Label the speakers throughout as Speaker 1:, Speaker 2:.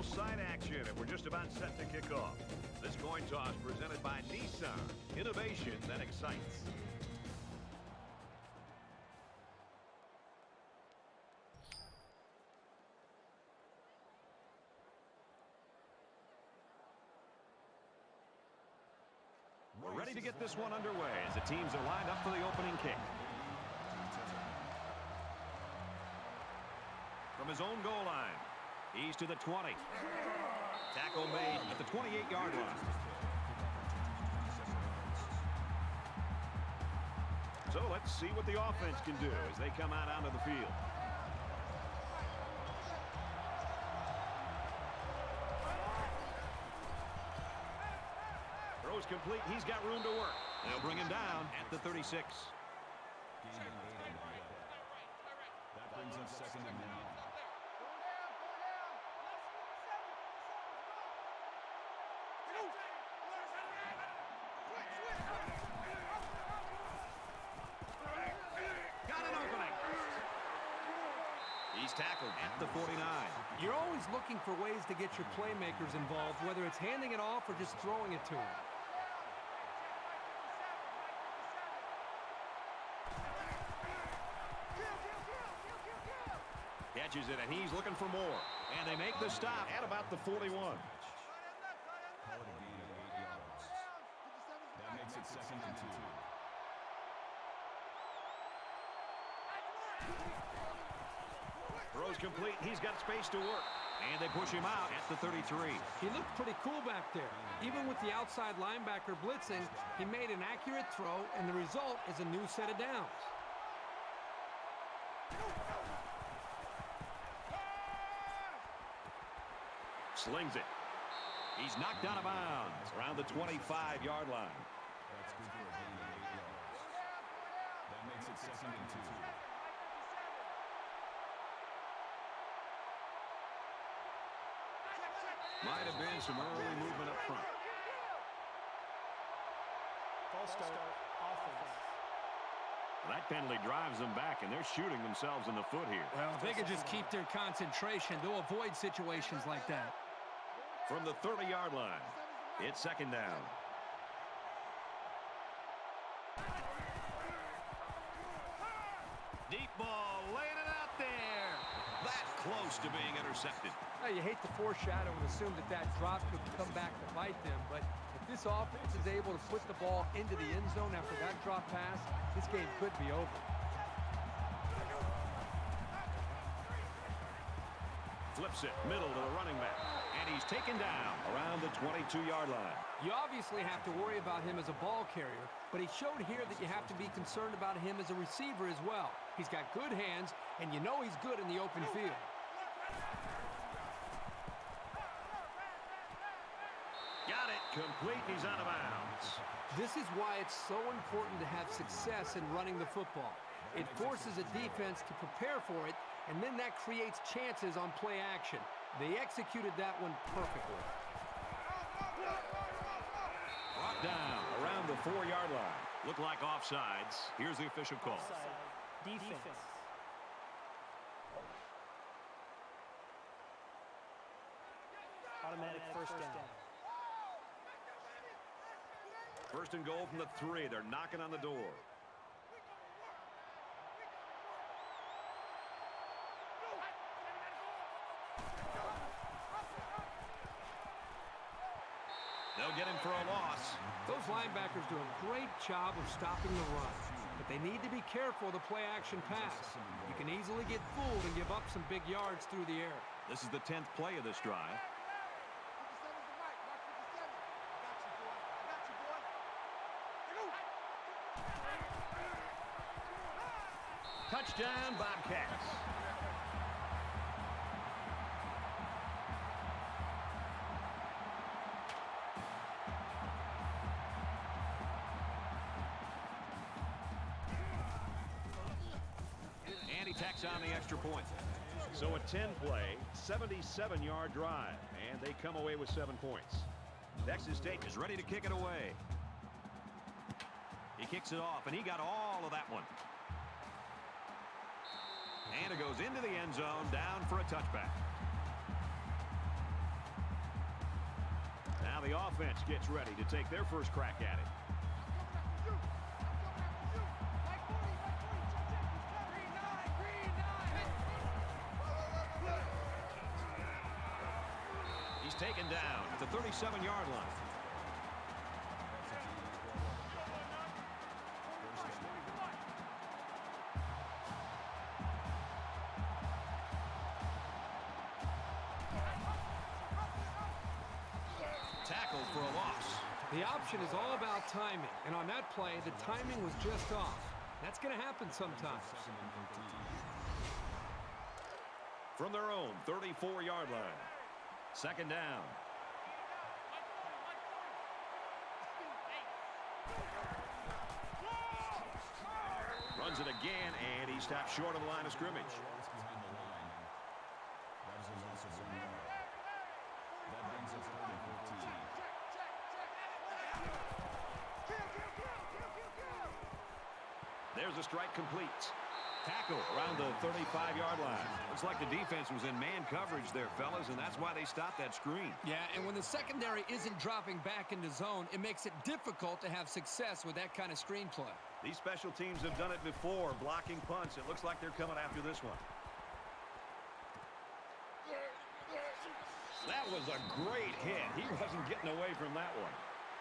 Speaker 1: little side action, and we're just about set to kick off. This coin toss presented by Nissan. Innovation that excites. We're ready to get this one underway as the teams are lined up for the opening kick. From his own goal line, he's to the 20. Tackle made at the 28-yard line. So let's see what the offense can do as they come out onto the field. Throws complete. He's got room to work. They'll bring him down at the 36.
Speaker 2: That brings up second and 9.
Speaker 1: He's tackled at the 49.
Speaker 3: You're always looking for ways to get your playmakers involved, whether it's handing it off or just throwing it to them.
Speaker 1: Catches it, and he's looking for more. And they make the stop at about the 41.
Speaker 2: That makes it second and 2.
Speaker 1: Throws complete. He's got space to work. And they push him out at the 33.
Speaker 3: He looked pretty cool back there. Even with the outside linebacker blitzing, he made an accurate throw, and the result is a new set of downs.
Speaker 1: Slings it. He's knocked out of bounds around the 25-yard line.
Speaker 2: That's good for a gain of 8 yards. That makes it second and 2.
Speaker 1: Might have been some early movement up front.
Speaker 4: False start, offense.
Speaker 1: That penalty drives them back, and they're shooting themselves in the foot here.
Speaker 3: Well, if they could just keep their concentration, they'll avoid situations like that.
Speaker 1: From the 30-yard line, it's second down. Deep ball, laying it out there. That close to being intercepted.
Speaker 3: Now, you hate to foreshadow and assume that that drop could come back to bite them, but if this offense is able to put the ball into the end zone after that drop pass, this game could be over.
Speaker 1: Flips it, middle to the running back. And he's taken down around the 22-yard line.
Speaker 3: You obviously have to worry about him as a ball carrier, but he showed here that you have to be concerned about him as a receiver as well. He's got good hands, and you know he's good in the open field.
Speaker 1: Got it, complete, he's out of bounds.
Speaker 3: This is why it's so important to have success in running the football. It forces a defense to prepare for it, and then that creates chances on play action. They executed that one perfectly.
Speaker 1: Brought down around the 4-yard line. Look like offsides. Here's the official call.
Speaker 4: Offside. Defense. Automatic first down.
Speaker 1: First and goal from the 3. They're knocking on the door. They'll get him for a loss.
Speaker 3: Those linebackers do a great job of stopping the run, but they need to be careful of the play-action pass. You can easily get fooled and give up some big yards through the air.
Speaker 1: This is the 10th play of this drive. Touchdown, Bobcats. And he tacks on the extra point. So a 10-play, 77-yard drive, and they come away with 7 points. Texas State is ready to kick it away. He kicks it off, and he got all of that one. And it goes into the end zone, down for a touchback. the offense gets ready to take their first crack at it. He's taken down at the 37-yard line. Tackled for a loss.
Speaker 3: The option is all about timing, and on that play, the timing was just off. That's going to happen sometimes.
Speaker 1: From their own 34-yard line. Second down. Runs it again, and he stopped short of the line of scrimmage. There's a strike complete. Tackle around the 35-yard line. Looks like the defense was in man coverage there, fellas, and that's why they stopped that screen.
Speaker 3: Yeah, and when the secondary isn't dropping back into zone, it makes it difficult to have success with that kind of screen play.
Speaker 1: These special teams have done it before, blocking punts. It looks like they're coming after this one. That was a great hit. He wasn't getting away from that one.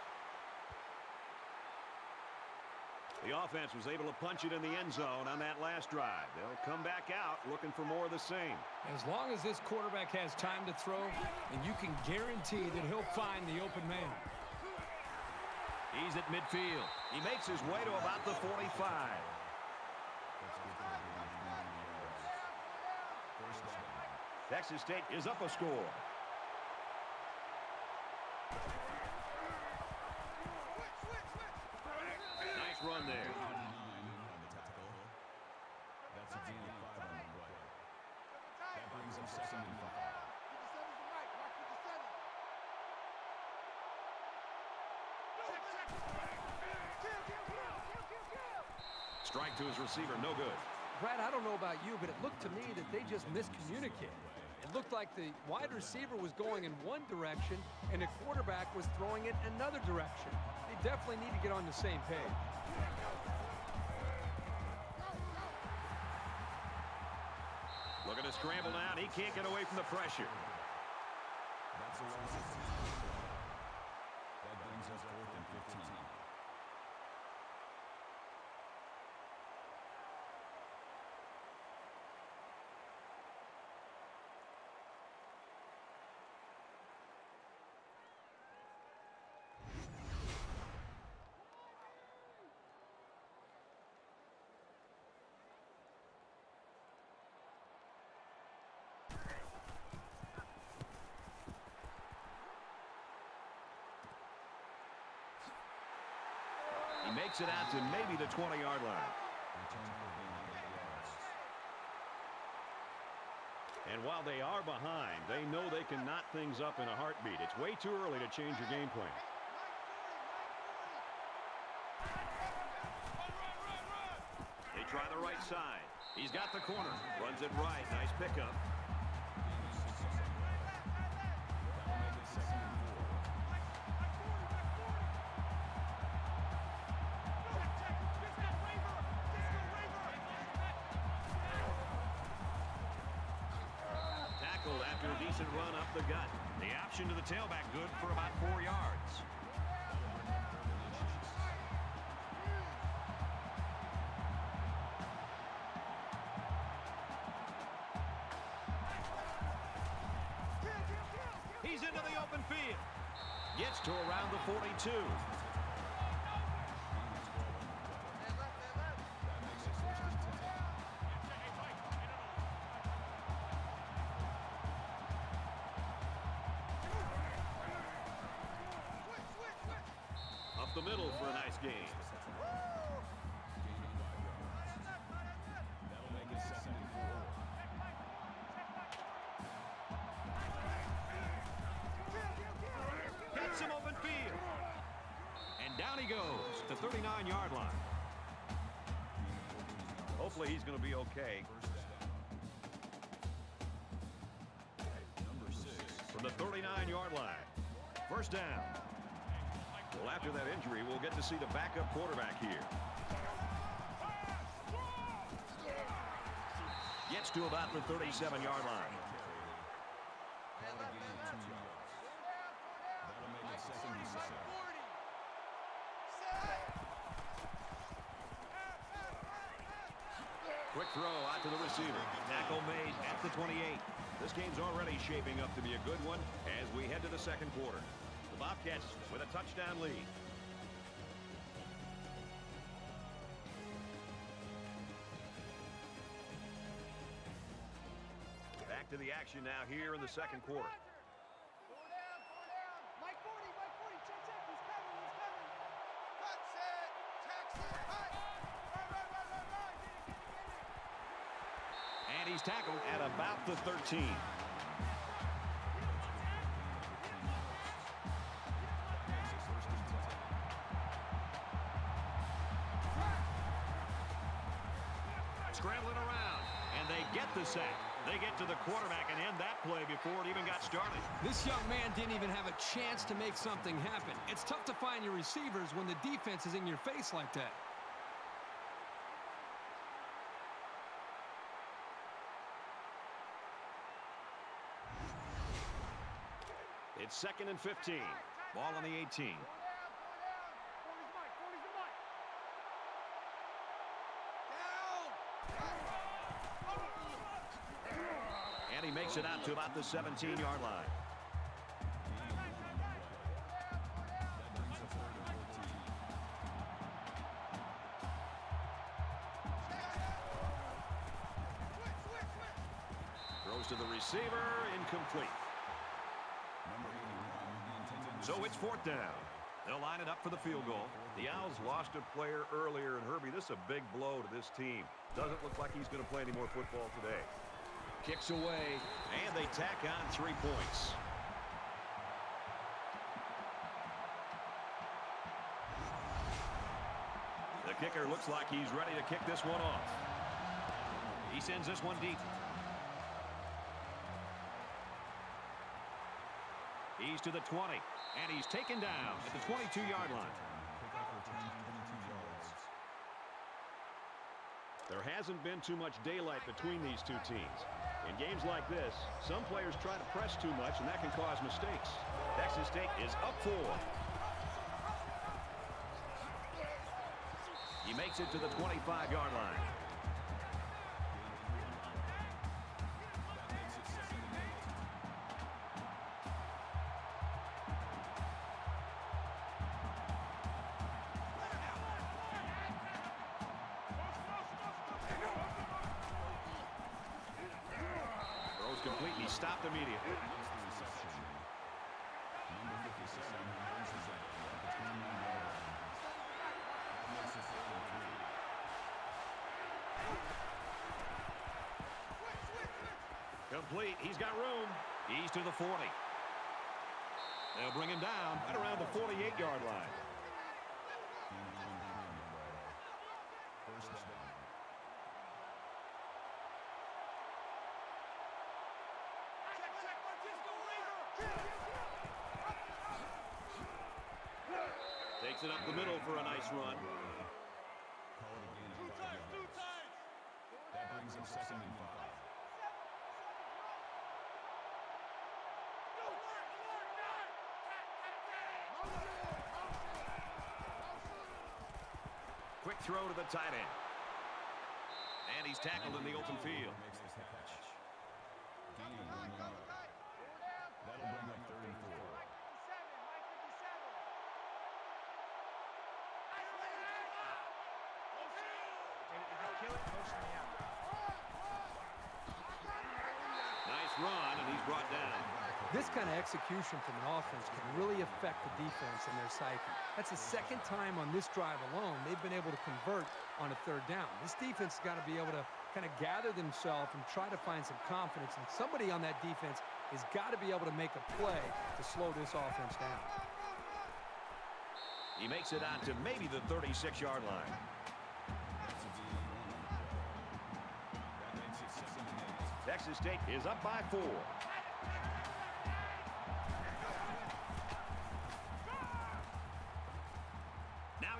Speaker 1: The offense was able to punch it in the end zone on that last drive. They'll come back out looking for more of the same.
Speaker 3: As long as this quarterback has time to throw, and you can guarantee that he'll find the open man.
Speaker 1: He's at midfield. He makes his way to about the 45. Texas State is up a score. Run there.
Speaker 2: That's a gain of 5 on the play. That brings him 2nd and 5.
Speaker 1: Strike to his receiver, no good.
Speaker 3: Brad, I don't know about you, but it looked to me that they just miscommunicated. It looked like the wide receiver was going in one direction and the quarterback was throwing it another direction. They definitely need to get on the same page.
Speaker 1: Looking to scramble now. He can't get away from the pressure.
Speaker 2: That's a loss of 6. That brings us 4th and 15.
Speaker 1: He makes it out to maybe the 20-yard line. And while they are behind, they know they can knot things up in a heartbeat. It's way too early to change your game plan. They try the right side. He's got the corner. Runs it right. Nice pickup. After a decent run up the gut. The option to the tailback good for about 4 yards. He's into the open field. Gets to around the 42. The middle for a nice gain.
Speaker 2: That'll make it 2nd and 4.
Speaker 1: Gets him open field. And down he goes at the 39-yard line. Hopefully he's going to be okay.
Speaker 2: Number 6.
Speaker 1: From the 39-yard line. First down. Well, after that injury, we'll get to see the backup quarterback here. Gets to about the 37-yard line. Quick throw out to the receiver. Tackle made at the 28. This game's already shaping up to be a good one as we head to the second quarter. The Bobcats with a touchdown lead. Back to the action now here in the second quarter. And he's tackled at about the 13. Scrambling around, and they get the sack. They get to the quarterback and end that play before it even got started.
Speaker 3: This young man didn't even have a chance to make something happen. It's tough to find your receivers when the defense is in your face like that.
Speaker 1: It's 2nd and 15. Ball on the 18. And he makes it out to about the 17-yard line. Throws to the receiver, incomplete. So it's 4th down. They'll line it up for the field goal. The Owls lost a player earlier, and Herbie, this is a big blow to this team. Doesn't look like he's going to play any more football today. Kicks away, and they tack on 3 points. The kicker looks like he's ready to kick this one off. He sends this one deep. He's to the 20, and he's taken down at the 22-yard line. There hasn't been too much daylight between these two teams. In games like this, some players try to press too much, and that can cause mistakes. Texas State is up 4. He makes it to the 25-yard line. Completely stopped immediately. Complete. He's got room. He's to the 40. They'll bring him down at around the 48-yard line. Takes it up the middle for a nice run.
Speaker 2: That brings him 2nd and 5.
Speaker 1: Quick throw to the tight end. And he's tackled in the open field.
Speaker 2: That'll bring up 3rd and 4.
Speaker 1: Nice run, and he's brought down.
Speaker 3: This kind of execution from an offense can really affect the defense and their psyche. That's the 2nd time on this drive alone they've been able to convert on a 3rd down. This defense has got to be able to kind of gather themselves and try to find some confidence, and somebody on that defense has got to be able to make a play to slow this offense down.
Speaker 1: He makes it out to maybe the 36-yard line. Texas State is up by 4.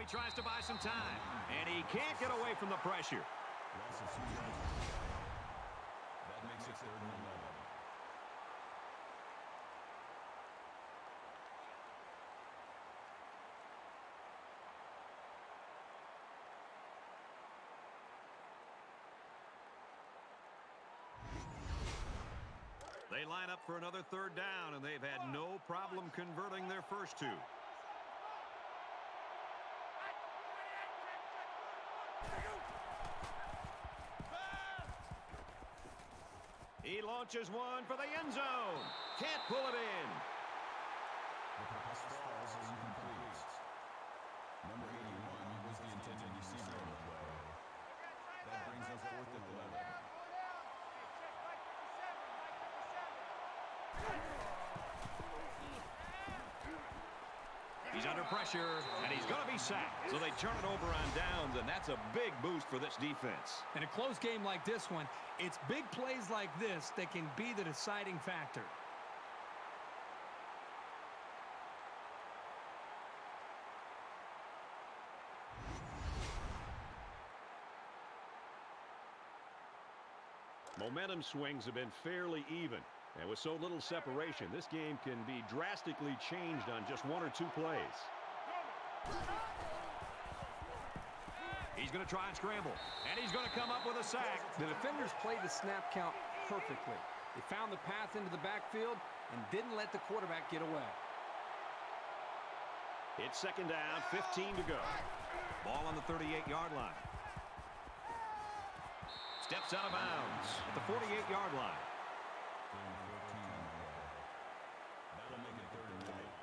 Speaker 1: he tries to buy some time. And he can't get away from the pressure.
Speaker 2: Loss of 2 yards. That makes it 3rd and 11.
Speaker 1: They line up for another 3rd down, and they've had no problem converting their first 2. He launches one for the end zone. Can't pull it in.
Speaker 2: The pass falls as incomplete. Number 81 was the intended receiver on the play. That brings us 4th and 11.
Speaker 1: He's under pressure, and he's going to be sacked. So they turn it over on downs, and that's a big boost for this defense.
Speaker 3: In a close game like this one, it's big plays like this that can be the deciding factor.
Speaker 1: Momentum swings have been fairly even. And with so little separation, this game can be drastically changed on just 1 or 2 plays. He's going to try and scramble, and he's going to come up with a sack.
Speaker 3: The defenders played the snap count perfectly. They found the path into the backfield and didn't let the quarterback get away.
Speaker 1: It's 2nd down, 15 to go. Ball on the 38-yard line. Steps out of bounds at the 48-yard line.
Speaker 2: That'll make it 3rd and 9.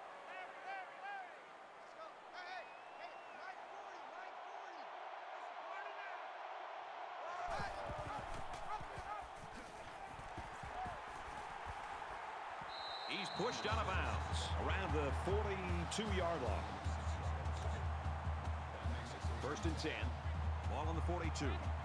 Speaker 1: He's pushed out of bounds around the 42-yard line. 1st and 10. Ball on the 42.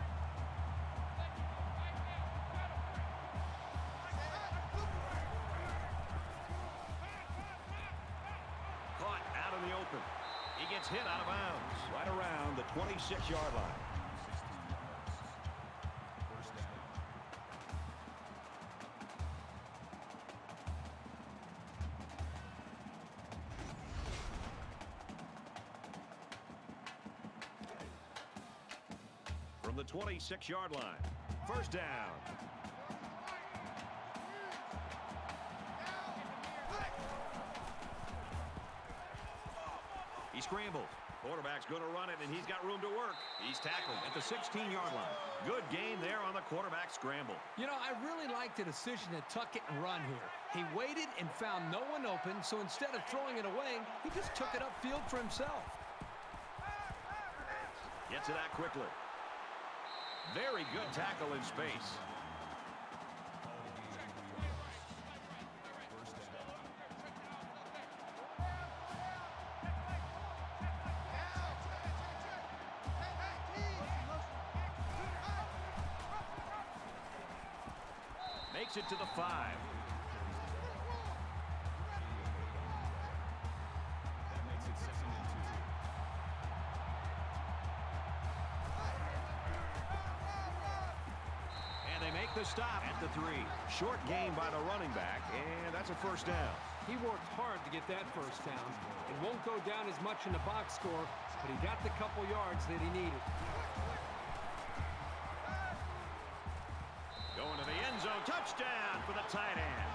Speaker 1: Caught out in the open. He gets hit out of bounds right around the 26-yard line.
Speaker 2: 1st down.
Speaker 1: From the 26-yard line. 1st down. He scrambles. Quarterback's going to run it, and he's got room to work. He's tackled at the 16-yard line. Good game there on the quarterback scramble.
Speaker 3: You know, I really like the decision to tuck it and run here. He waited and found no one open, so instead of throwing it away, he just took it upfield for himself.
Speaker 1: Gets it out quickly. Very good tackle in space. Makes it to the 5.
Speaker 2: That makes it 2nd and 2.
Speaker 1: And they make the stop at the 3. Short gain by the running back, and that's a 1st down.
Speaker 3: He worked hard to get that 1st down. It won't go down as much in the box score, but he got the couple yards that he needed.
Speaker 1: Going to the end zone. Touchdown for the tight end.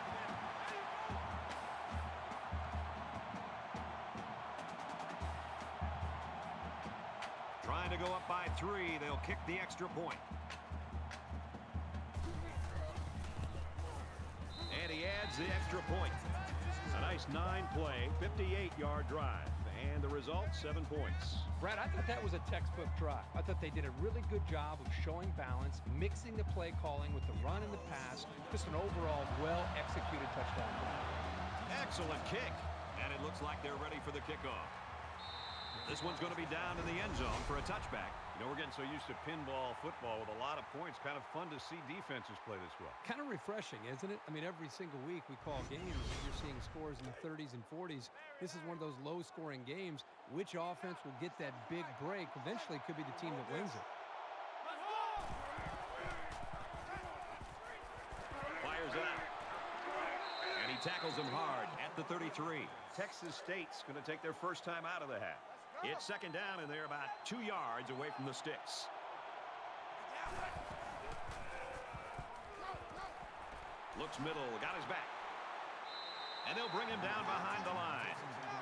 Speaker 1: Trying to go up by 3. They'll kick the extra point. And he adds the extra point. A nice 9-play, 58-yard drive. And the result, 7 points.
Speaker 3: Brad, I thought that was a textbook drive. I thought they did a really good job of showing balance, mixing the play calling with the run and the pass. Just an overall well-executed touchdown drive.
Speaker 1: Excellent kick. And it looks like they're ready for the kickoff. This one's going to be down in the end zone for a touchback. You know, we're getting so used to pinball football with a lot of points. Kind of fun to see defenses play this well.
Speaker 3: Kind of refreshing, isn't it? I mean, every single week we call games and you're seeing scores in the 30s and 40s. This is one of those low-scoring games. Which offense will get that big break eventually could be the team that wins it.
Speaker 1: Fires out. And he tackles him hard at the 33. Texas State's going to take their first time out of the half. It's second down, and they're about 2 yards away from the sticks. Looks middle, got his back. And they'll bring him down behind the line.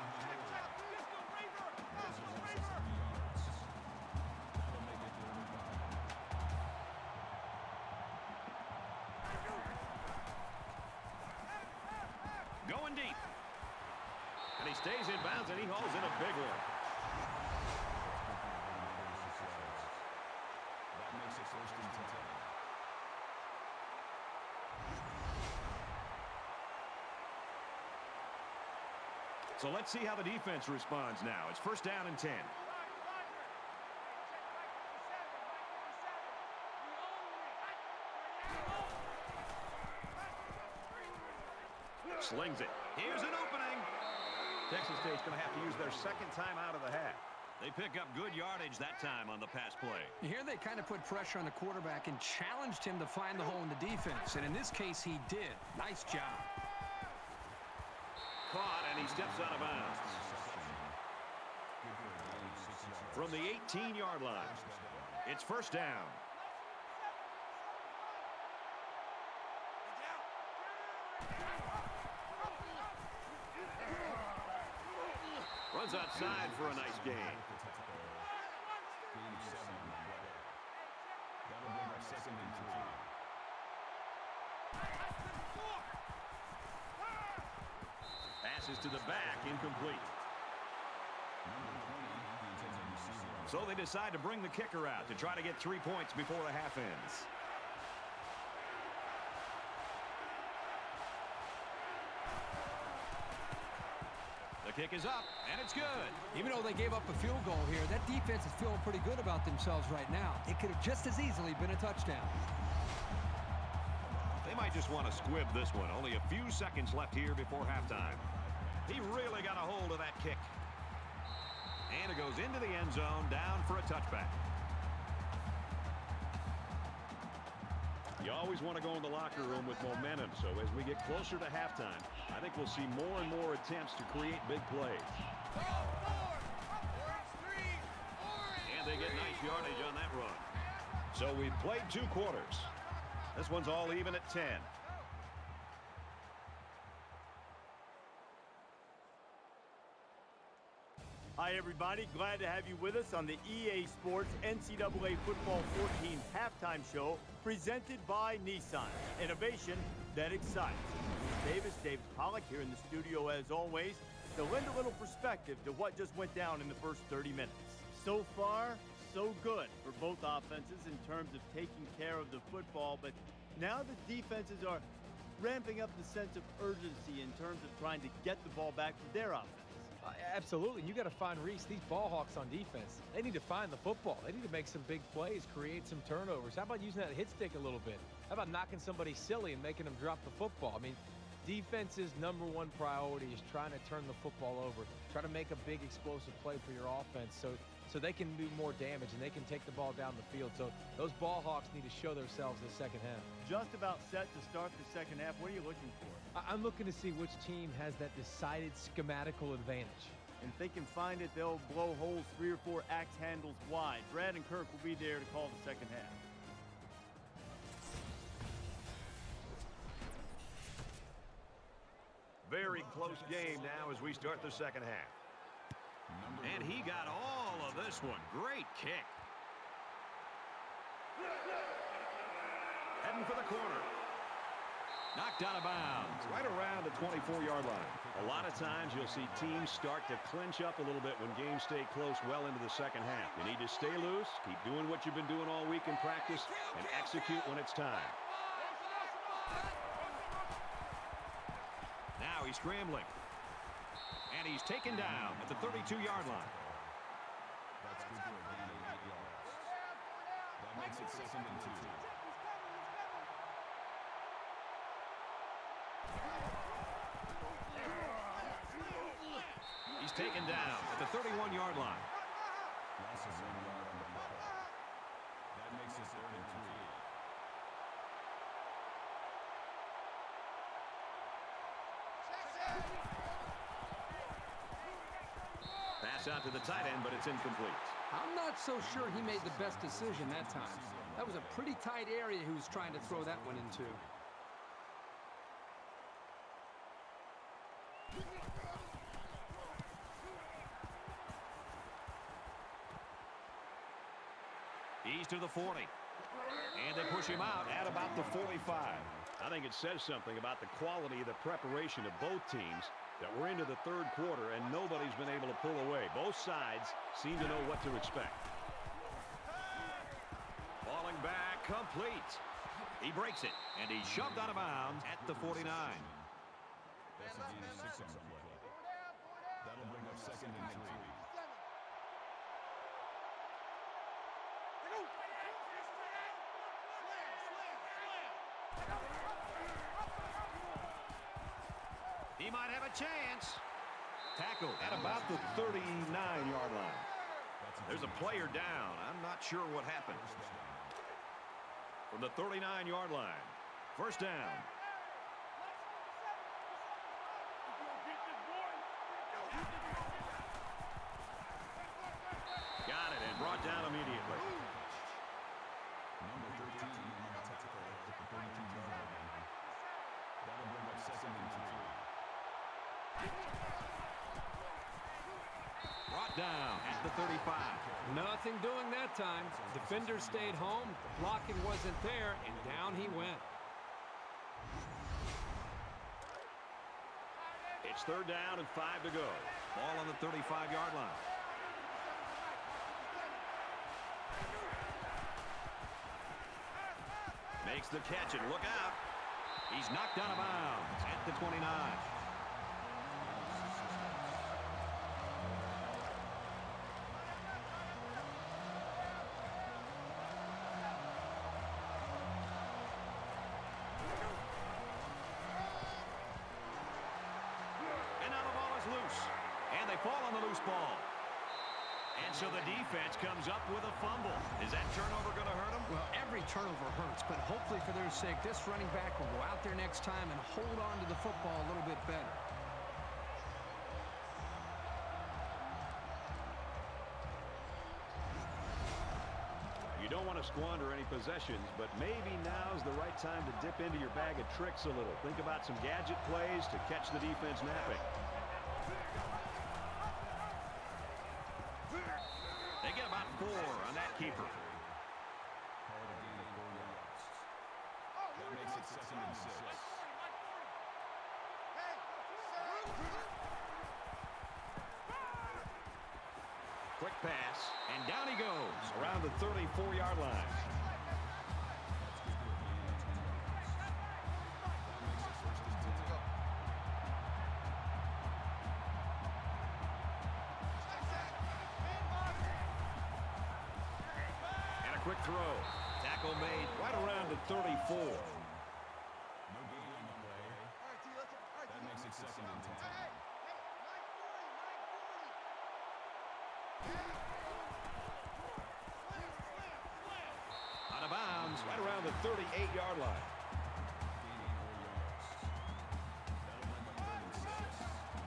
Speaker 1: Going deep. And he stays in bounds, and he hauls in a big one.
Speaker 2: That makes it first and 10.
Speaker 1: So let's see how the defense responds now. It's first down and 10. Slings it. Here's an opening. Texas State's going to have to use their second time out of the half. They pick up good yardage that time on the pass play.
Speaker 3: Here they kind of put pressure on the quarterback and challenged him to find the hole in the defense. And in this case, he did. Nice job.
Speaker 1: Caught, and he steps out of bounds. From the 18-yard line, it's first down. Runs outside for a nice gain.
Speaker 2: That'll bring up second and 3.
Speaker 1: Passes to the back, incomplete. So they decide to bring the kicker out to try to get 3 points before the half ends. The kick is up, and it's good.
Speaker 3: Even though they gave up a field goal here, that defense is feeling pretty good about themselves right now. It could have just as easily been a touchdown.
Speaker 1: They might just want to squib this one. Only a few seconds left here before halftime. He really got a hold of that kick. And it goes into the end zone, down for a touchback. You always want to go in the locker room with momentum, so as we get closer to halftime, I think we'll see more and more attempts to create big plays. And they get nice yardage on that run. So we've played 2 quarters. This one's all even at 10.
Speaker 5: Hi, everybody. Glad to have you with us on the EA Sports NCAA Football 14 halftime show presented by Nissan. Innovation that excites. David Pollock here in the studio as always to lend a little perspective to what just went down in the first 30 minutes. So far, so good for both offenses in terms of taking care of the football, but now the defenses are ramping up the sense of urgency in terms of trying to get the ball back to their offense.
Speaker 6: Absolutely. You got to find Reese. These ball hawks on defense, they need to find the football. They need to make some big plays, create some turnovers. How about using that hit stick a little bit? How about knocking somebody silly and making them drop the football? I mean, defense's #1 priority is trying to turn the football over, try to make a big explosive play for your offense so they can do more damage and they can take the ball down the field. So those ball hawks need to show themselves in the second half.
Speaker 5: Just about set to start the second half. What are you looking for?
Speaker 6: I'm looking to see which team has that decided schematical advantage.
Speaker 5: And if they can find it, they'll blow holes 3 or 4 axe handles wide. Brad and Kirk will be there to call the second half.
Speaker 1: Very close game now as we start the second half. And he got all of this one. Great kick. Heading for the corner. Knocked out of bounds, right around the 24-yard line. A lot of times you'll see teams start to clinch up a little bit when games stay close well into the second half. You need to stay loose, keep doing what you've been doing all week in practice, and execute when it's time. Now he's scrambling. And he's taken down at the 32-yard line.
Speaker 2: That's good for a gain of 8 yards. makes it 2nd and 2.
Speaker 1: He's taken down at the 31-yard line.
Speaker 2: Loss of 1 yard on the play. That makes it 3rd and 3.
Speaker 1: Pass out to the tight end, but it's incomplete.
Speaker 3: I'm not so sure he made the best decision that time. That was a pretty tight area he was trying to throw that one into.
Speaker 1: He's to the 40. And they push him out at about the 45. I think it says something about the quality of the preparation of both teams that we're into the 3rd quarter and nobody's been able to pull away. Both sides seem to know what to expect. Falling back, complete. He breaks it, and he's shoved out of bounds at the 49.
Speaker 2: That's a gain of 6 on the play. That'll bring up 2nd and 3.
Speaker 1: He might have a chance. Tackle at about the 39-yard line. There's a player down. I'm not sure what happened. From the 39-yard line. 1st down. Got it and brought down immediately.
Speaker 2: Number 13 on the tackle at the 32-yard line. That'll bring up 2nd and 3.
Speaker 1: Brought down at the 35.
Speaker 3: Nothing doing that time. Defender stayed home. The blocking wasn't there, and down he went.
Speaker 1: It's 3rd down and 5 to go. Ball on the 35-yard line. Makes the catch and look out. He's knocked out of bounds at the 29. Loose, and they fall on the loose ball. And so the defense comes up with a fumble. Is that turnover going to hurt them?
Speaker 3: Well, every turnover hurts, but hopefully for their sake, this running back will go out there next time and hold on to the football a little bit better.
Speaker 1: You don't want to squander any possessions, but maybe now's the right time to dip into your bag of tricks a little. Think about some gadget plays to catch the defense napping. They get about 4 on that keeper.
Speaker 2: Called a gain of 4 yards. That makes it 2nd and 6.
Speaker 1: Quick pass, and down he goes around the 34-yard line. Quick throw. Tackle made right around the 34.
Speaker 2: No gain on the play. That makes it 2nd and 10.
Speaker 1: Out of bounds right around the 38-yard line.
Speaker 2: Gaining 4 yards. That'll bring up 3rd and 6.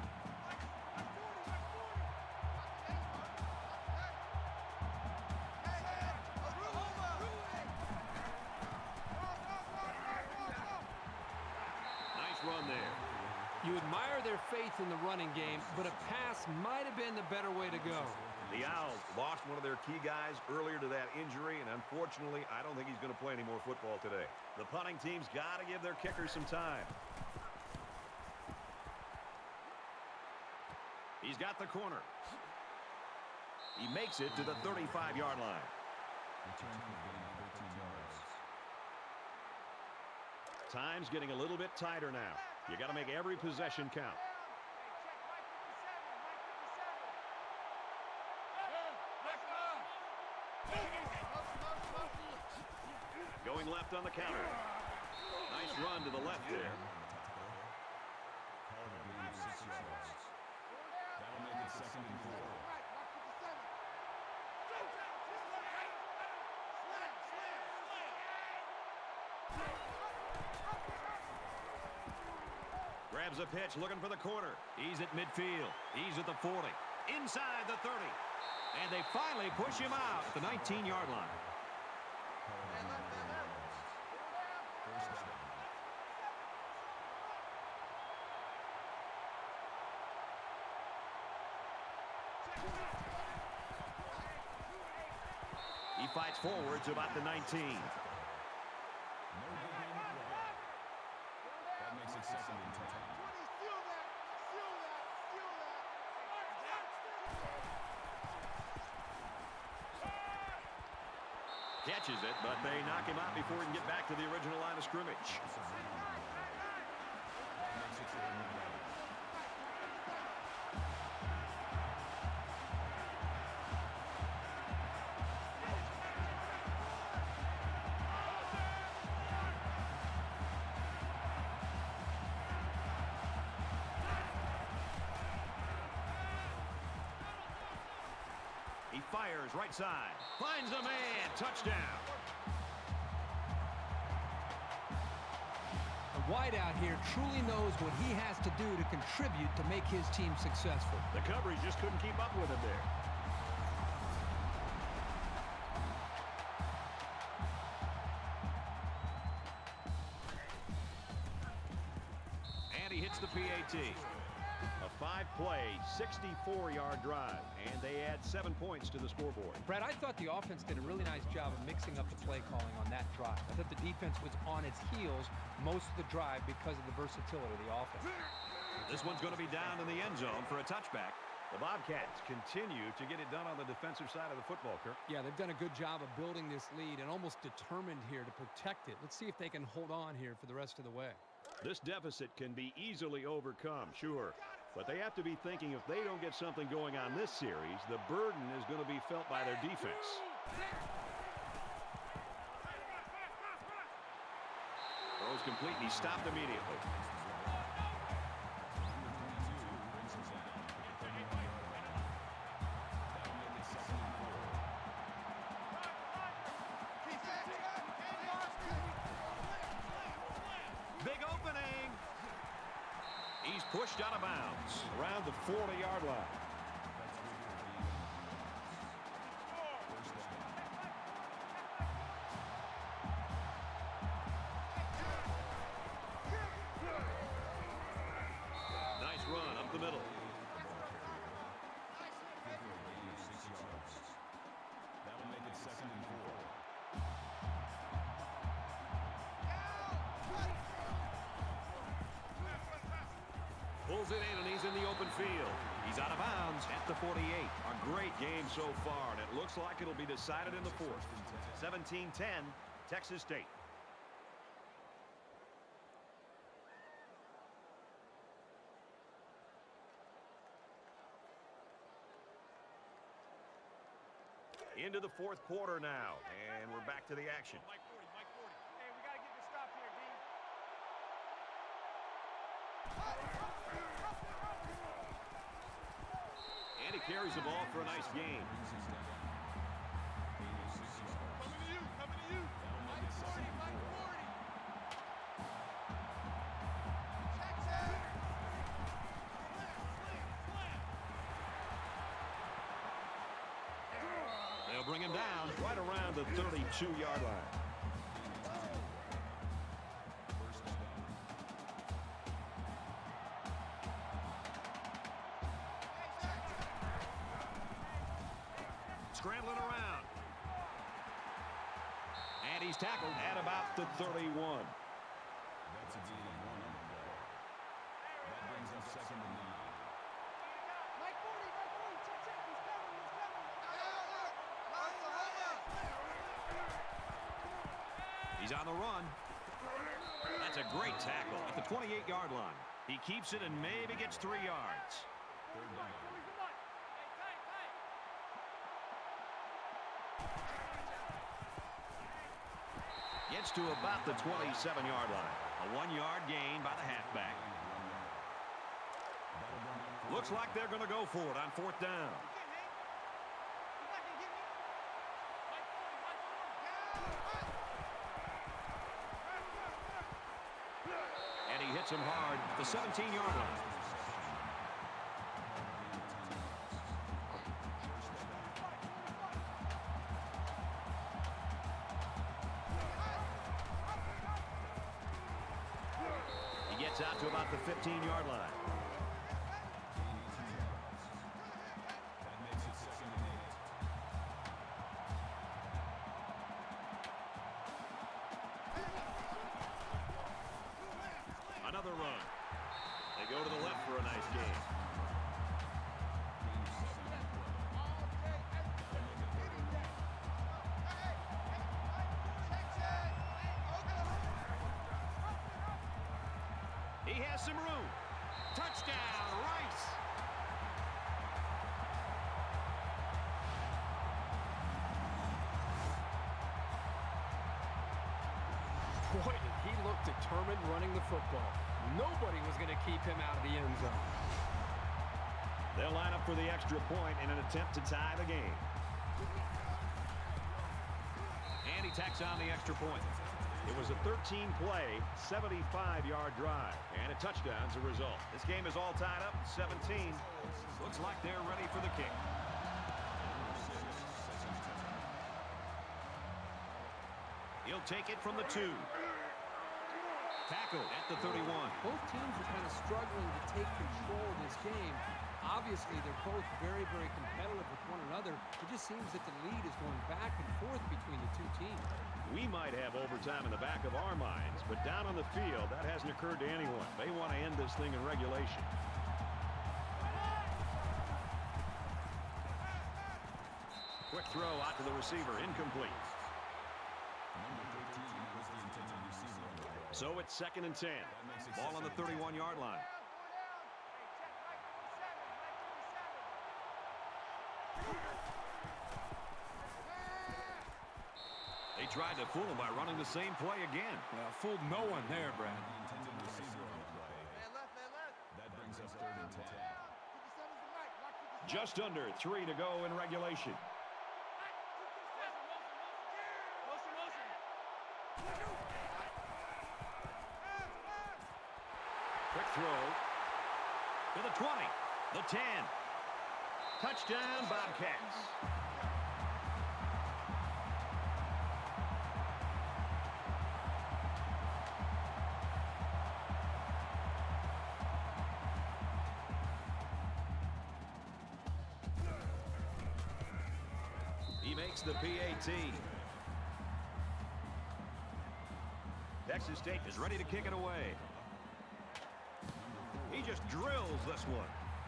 Speaker 1: Run there.
Speaker 3: You admire their faith in the running game, but a pass might have been the better way to go.
Speaker 1: The Owls lost one of their key guys earlier to that injury, and unfortunately, I don't think he's going to play any more football today. The punting team's got to give their kickers some time. He's got the corner. He makes it to the 35-yard line.
Speaker 2: Return for a gain of 13 yards.
Speaker 1: Time's getting a little bit tighter now. You got to make every possession count. going left on the counter. Nice run to the left there.
Speaker 2: Call it a gain of 6 yards. That'll make it 2nd and 4.
Speaker 1: Grabs a pitch, looking for the corner. He's at midfield. He's at the 40. Inside the 30. And they finally push him out at the 19-yard line. He fights forward to about the 19.
Speaker 2: No good game to play. That makes it 2nd and 10.
Speaker 1: Catches it, but they knock him out before he can get back to the original line of scrimmage. He fires right side. Finds a man. Touchdown.
Speaker 3: The wideout here truly knows what he has to do to contribute to make his team successful.
Speaker 1: The coverage just couldn't keep up with him there. And he hits the PAT. A 5-play, 64-yard drive, and they add 7 points to the scoreboard.
Speaker 3: Brad, I thought the offense did a really nice job of mixing up the play calling on that drive. I thought the defense was on its heels most of the drive because of the versatility of the offense.
Speaker 1: This one's going to be down in the end zone for a touchback. The Bobcats continue to get it done on the defensive side of the football, Kirk.
Speaker 3: Yeah, they've done a good job of building this lead and almost determined here to protect it. Let's see if they can hold on here for the rest of the way.
Speaker 1: This deficit can be easily overcome, sure. But they have to be thinking if they don't get something going on this series, the burden is going to be felt by their defense. Throws complete, and he stopped immediately. Big opening. He's pushed out of bounds around the 40-yard line. Nice run up the middle.
Speaker 2: That'll make it 2nd and 4.
Speaker 1: Pulls it in, and he's in the open field. He's out of bounds at the 48. A great game so far, and it looks like it'll be decided in the 4th. 17-10, Texas State. Into the 4th quarter now, and we're back to the action.
Speaker 5: Mike 40. Hey, we got to get this stop here, D.
Speaker 1: And he carries the ball for a nice gain.
Speaker 2: Coming to you. That'll make it 2nd and 4.
Speaker 1: They'll bring him down right around the 32-yard line. Scrambling around. And he's tackled at about the 31.
Speaker 2: That's a gain of 1 on the play. That brings up 2nd and 9.
Speaker 1: He's on the run. That's a great tackle at the 28-yard line. He keeps it and maybe gets 3 yards.
Speaker 2: 3rd down.
Speaker 1: Gets to about the 27-yard line. A 1-yard gain by the halfback. Looks like they're going to go for it on 4th down. And he hits him hard at the 17-yard line. He gets out to about the 15-yard line.
Speaker 2: That makes it 2nd and 8.
Speaker 1: Another run. They go to the left for a nice game. He has some room. Touchdown, Rice.
Speaker 3: Boy, did he look determined running the football. Nobody was going to keep him out of the end zone.
Speaker 1: They'll line up for the extra point in an attempt to tie the game. And he tacks on the extra point. It was a 13-play, 75-yard drive, and a touchdown as a result. This game is all tied up at 17. Looks like they're ready for the kick. He'll take it from the 2. Tackled at the 31.
Speaker 3: Both teams are kind of struggling to take control of this game. Obviously, they're both very, very competitive with one another. It just seems that the lead is going back and forth between the two teams.
Speaker 1: We might have overtime in the back of our minds, but down on the field, that hasn't occurred to anyone. They want to end this thing in regulation. Quick throw out to the receiver, incomplete.
Speaker 2: Number 13 was the intended receiver.
Speaker 1: So it's 2nd and 10. Ball on the 31-yard line. They tried to fool him by running the same play again.
Speaker 7: Well, fooled no one there, Brad.
Speaker 2: The intended receiver on the play. That brings up 3rd and 10.
Speaker 1: Just under 3 to go in regulation. Quick throw to the 20, the 10. Touchdown, Bobcats. He makes the PAT. Texas State is ready to kick it away. He just drills this one.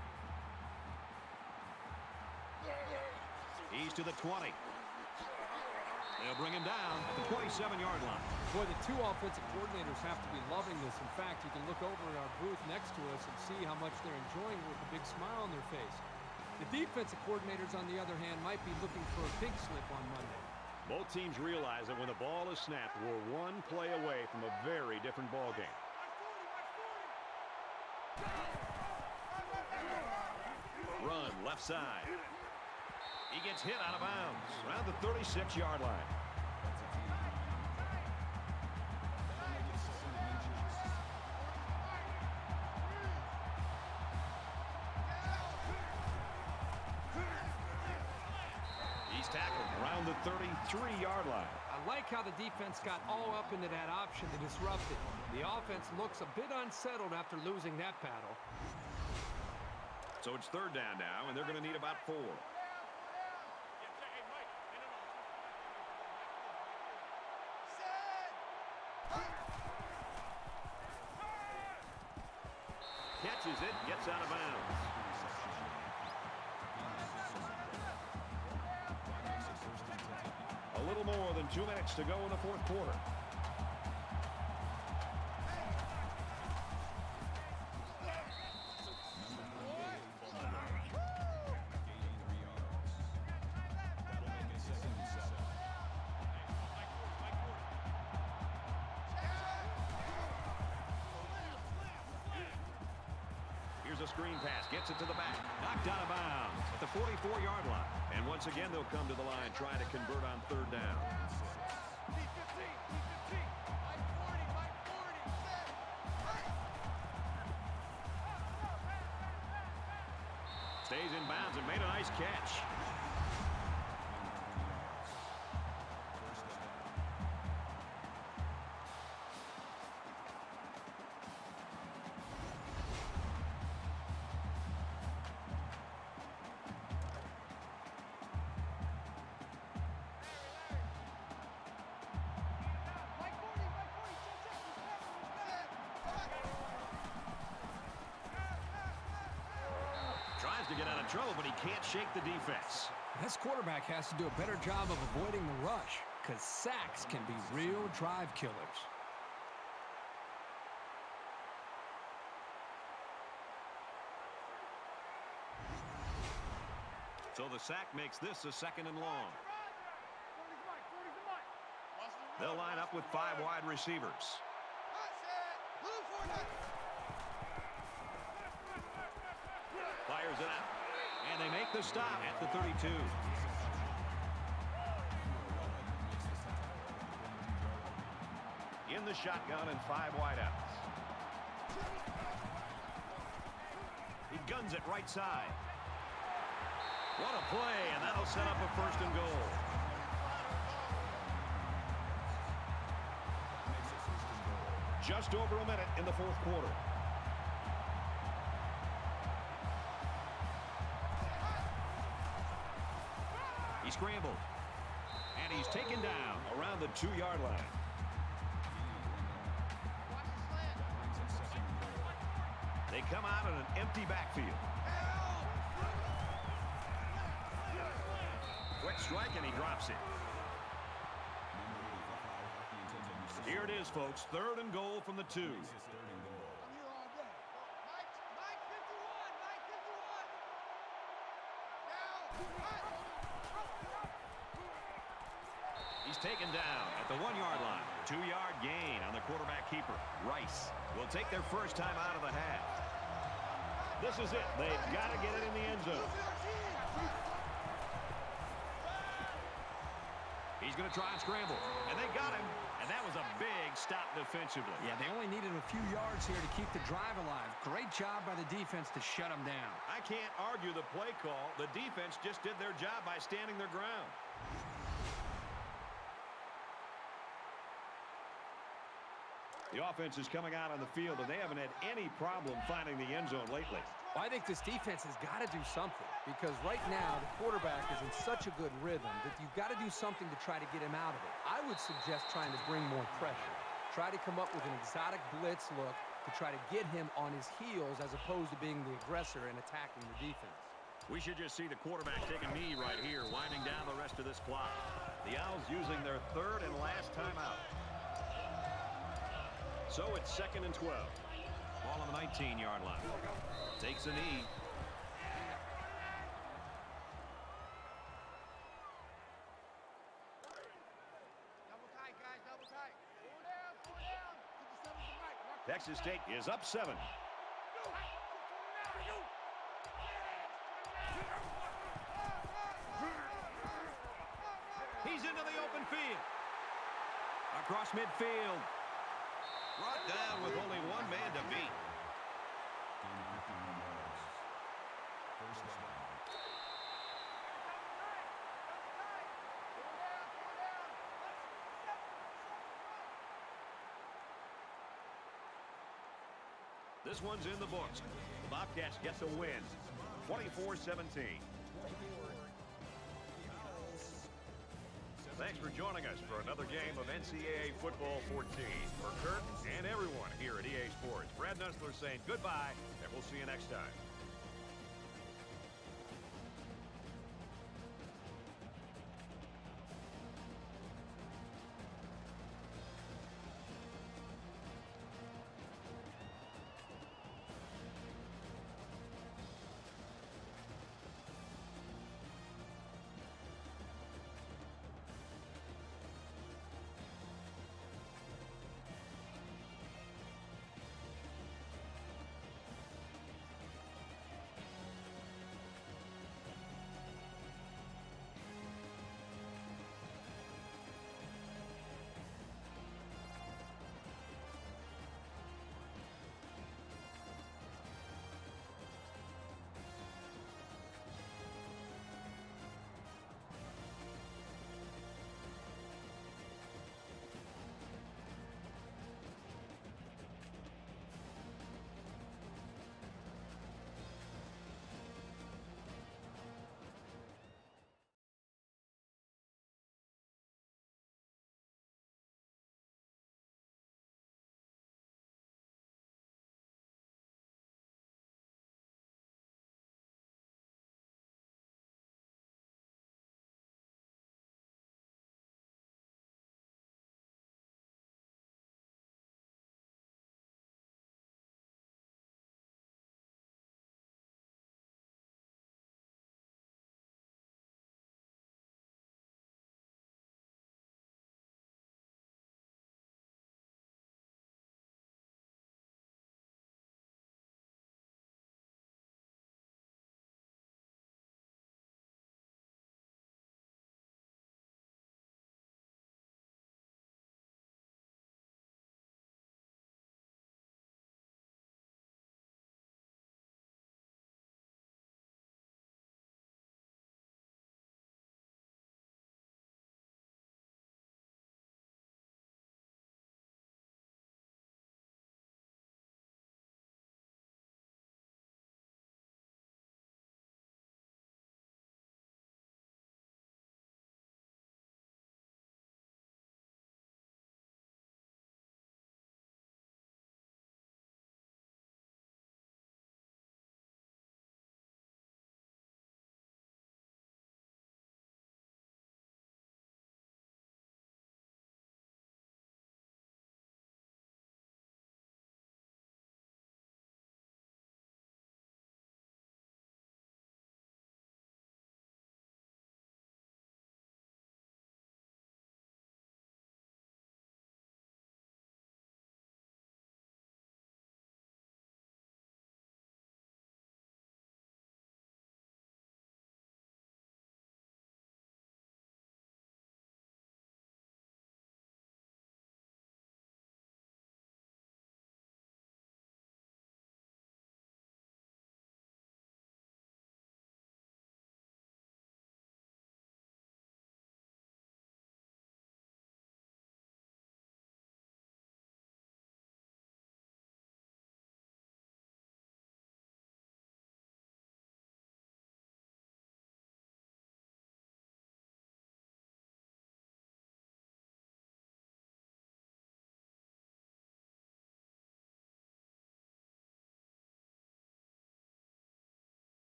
Speaker 1: He's to the 20. They'll bring him down at the 27-yard line.
Speaker 3: Boy, the two offensive coordinators have to be loving this. In fact, you can look over at our booth next to us and see how much they're enjoying it with a big smile on their face. The defensive coordinators, on the other hand, might be looking for a pink slip on Monday.
Speaker 1: Both teams realize that when the ball is snapped, we're one play away from a very different ball game. Run left side. He gets hit out of bounds around the 36-yard line. He's tackled around the 33-yard line.
Speaker 3: I like how the defense got all up into that option to disrupt it. The offense looks a bit unsettled after losing that battle.
Speaker 1: So it's 3rd down now, and they're going to need about 4. Catches it, gets out of bounds. A little more than 2 minutes to go in the 4th quarter. the screen pass. Gets it to the back. Knocked out of bounds at the 44-yard line. And once again, they'll come to the line trying to convert on third down. Stays in bounds and made a nice catch. To get out of trouble, but he can't shake the defense.
Speaker 3: This quarterback has to do a better job of avoiding the rush, because sacks can be real drive killers.
Speaker 1: So the sack makes this a 2nd and long. They'll line up with 5 wide receivers. Fires it out. And they make the stop at the 32. In the shotgun and 5 wideouts. He guns it right side. What a play, and that'll set up a 1st and goal. Just over a minute in the 4th quarter. He scrambled, and he's taken down around the 2-yard line. They come out in an empty backfield. Quick strike, and he drops it. Here it is, folks. 3rd and goal from the 2. He's taken down at the 1-yard line. 2-yard gain on the quarterback keeper. Rice will take their first time out of the half. This is it. They've got to get it in the end zone. He's going to try and scramble. And they got him. And that was a big stop defensively.
Speaker 3: Yeah, they only needed a few yards here to keep the drive alive. Great job by the defense to shut them down.
Speaker 1: I can't argue the play call. The defense just did their job by standing their ground. The offense is coming out on the field, and they haven't had any problem finding the end zone lately.
Speaker 3: Well, I think this defense has got to do something, because right now the quarterback is in such a good rhythm that you've got to do something to try to get him out of it. I would suggest trying to bring more pressure. Try to come up with an exotic blitz look to try to get him on his heels as opposed to being the aggressor and attacking the defense.
Speaker 1: We should just see the quarterback take a knee right here, winding down the rest of this clock. The Owls using their 3rd and last timeout. So it's 2nd and 12. Ball on the 19-yard line. Takes a knee.
Speaker 8: Double tight, guys, double tight.
Speaker 1: Texas State is up 7. He's into the open field. Across midfield. Brought down with only one man to beat. This one's in the books. The Bobcats gets a win, 24-17. Thanks for joining us for another game of NCAA Football 14. For Kurt and everyone here at EA Sports, Brad Nessler saying goodbye, and we'll see you next time.